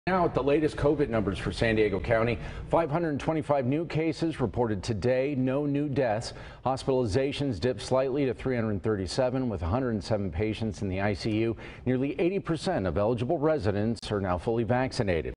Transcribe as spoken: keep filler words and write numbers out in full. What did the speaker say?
Now at the latest COVID numbers for San Diego County, five hundred twenty-five new cases reported today, no new deaths. Hospitalizations dipped slightly to three hundred thirty-seven with one hundred seven patients in the I C U. Nearly eighty percent of eligible residents are now fully vaccinated.